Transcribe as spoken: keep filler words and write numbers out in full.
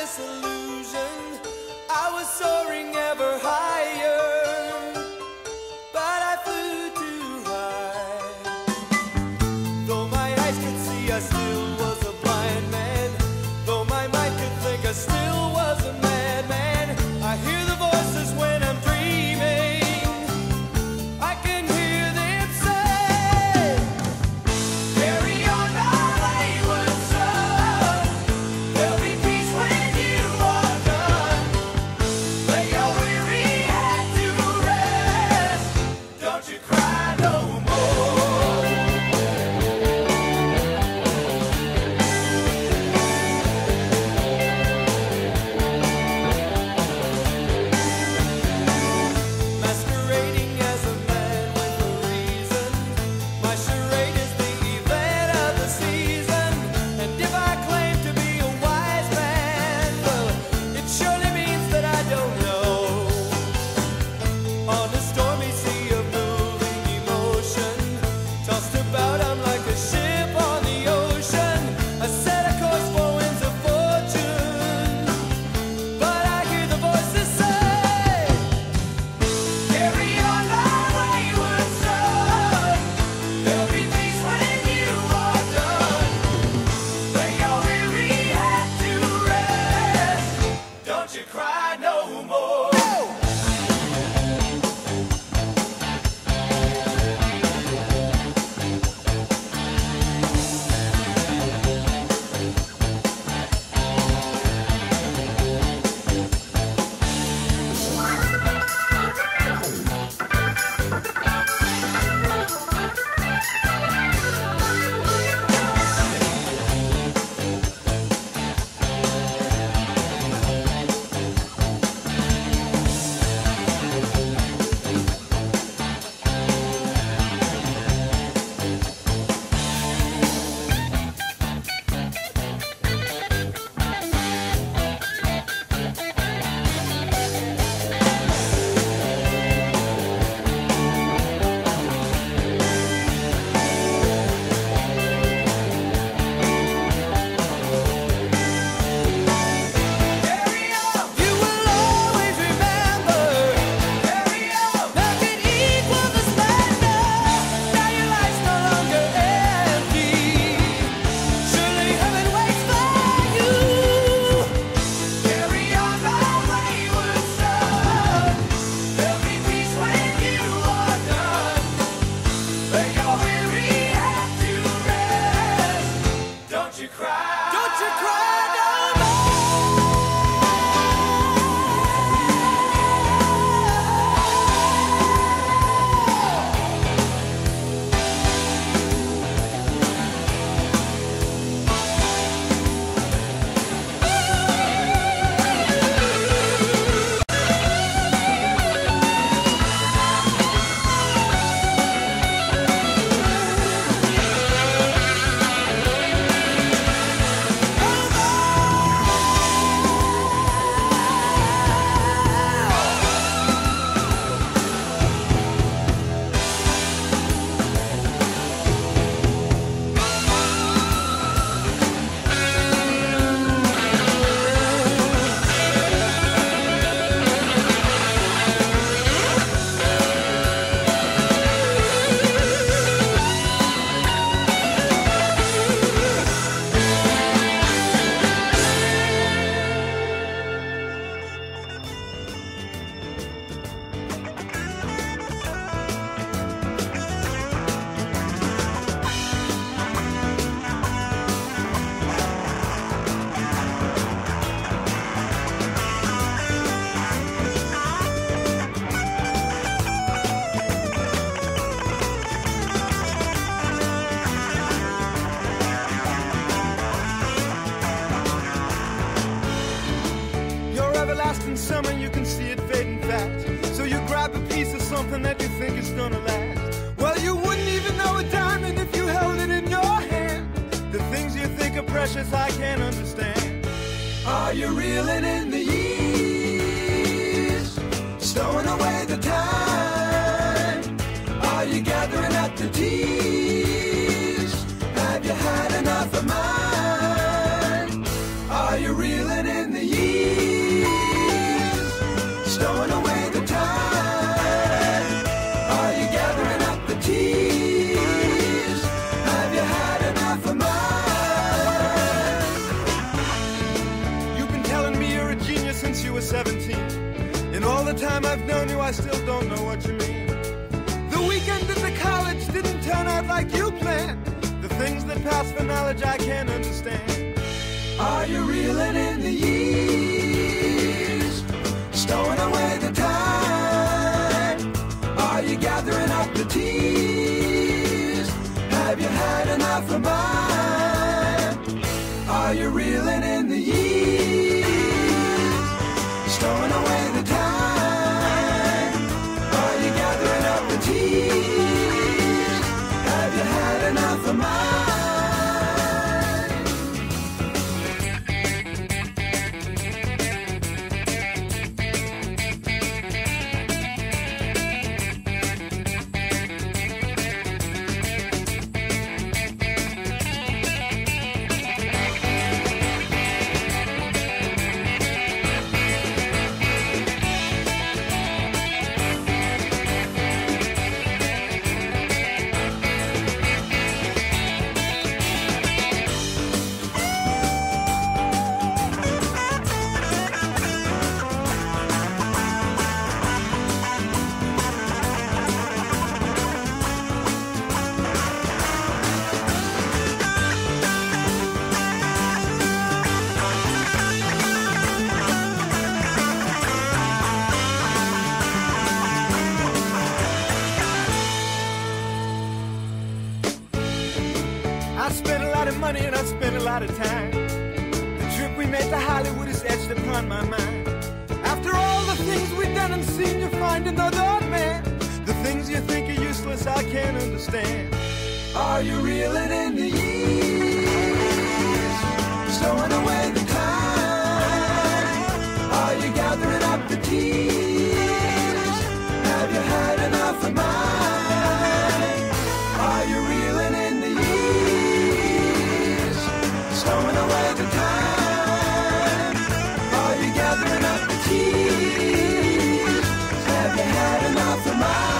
this illusion. I was soaring ever higher, but I flew too high. Though my eyes could see, I still was a blind man. Though my mind could think, I still was a madman. I hear the voices when I'm dreaming. I can hear them say, carry on my wayward son. There'll be peace when you are done. Lay your weary head to rest. Don't you cry no more. Masquerading as a man with a reason. My charade is the event of the season. And if I claim to be a wise man, well, it surely means that I don't know. On a stormy sea of moving emotion, tossed about, I'm like a ship on the ocean. I set a course for winds of fortune, but I hear the voices say, carry on my wayward son. There'll be peace when you are done. Lay your weary head to rest. Don't you cry no more. You will always remember. Carry on. Nothing equals the splendor. Now your life's no longer empty. Surely heaven waits for you. Carry on my wayward son. There'll be peace when you are done. Lay your weary head to rest. Don't you cry. Don't you cry no more. Your everlasting summer, you can see it fading fast. So you grab a piece of something that you think is gonna last. Well, you wouldn't even know a diamond if you held it in your hand. The things you think are precious, I can't understand. Are you reeling in the years, stowing away the time? Are you gathering up the tears? Have you had enough of mine? Are you reeling in the years? seventeen. In all the time I've known you, I still don't know what you mean. The weekend at the college didn't turn out like you planned. The things that pass for knowledge I can't understand. Are you reeling in the years, stowing away the time? Are you gathering up the tears? Have you had enough of mine? Are you reeling in the years, stowing away the time? Are you gathering up the tears? Have you had enough of mine? I spent a lot of money and I spent a lot of time. The trip we made to Hollywood is etched upon my mind. After all the things we've done and seen, you find another man. The things you think are useless, I can't understand. Are you reeling in the years, stowing away the time? Are you gathering up the tears? Have you had enough of mine? Are you reeling in the years, stowing away the time? Are you gathering up the tears? Have you had enough of mine?